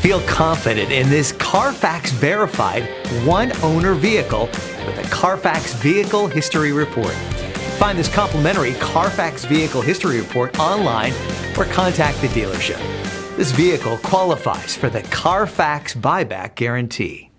Feel confident in this Carfax verified one-owner vehicle with a Carfax Vehicle History Report. Find this complimentary Carfax Vehicle History Report online or contact the dealership. This vehicle qualifies for the Carfax Buyback Guarantee.